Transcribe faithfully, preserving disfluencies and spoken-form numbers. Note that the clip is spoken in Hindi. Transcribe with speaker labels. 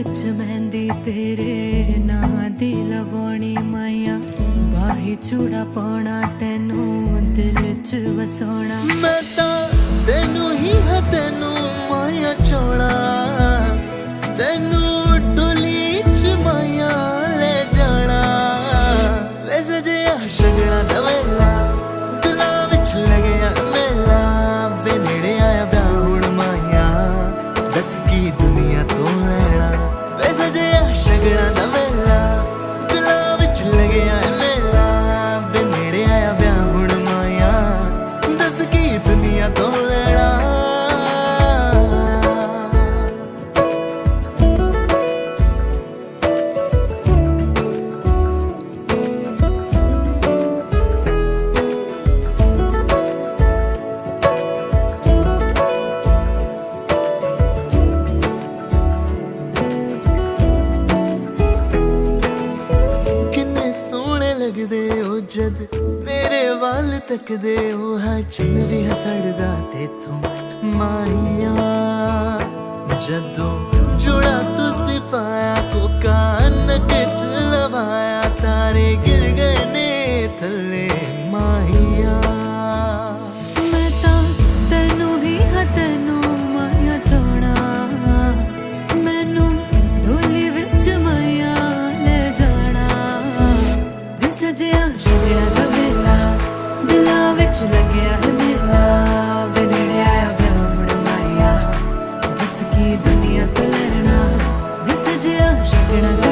Speaker 1: विच मेहंदी तेरे नां दी लवाणी माया, बाही चूड़ा पाना तेनू दिल च वसाना।
Speaker 2: मैं तां तेनू ही है तेनू माया चोड़ा, तेनू डोली च माया ले जाना। वैसे जे शगड़ा दा वेला दिलां विच लगया मेला, वे नेड़े आया ब्याह हुण माया दस की दुनिया तो लेना। वैसे जे शगड़ा दा वेला दिलां विच लगया मेला, वे नेड़े आया ब्याह हुण माया दस की दुनिया तो लेना। लगदे ओ जद मेरे वाल तकदे ओ, है चन भी हसड़दा तेथों माहिया। जदों जोड़ा तुसी पाया कोका नक च लवाया, तारे गिर गए ने थल्ले माहिया।
Speaker 1: मैं तां तेनू ही है तेनू माया चोड़ा, मैनू ढोली विच माया ले जाना। सजिया शगड़ा दा वेला दिलां विच लगया है मेला, वे नेड़े आया ब्याह हुण माया दस की दुनिया तो लेना। वे सजिया शगड़ा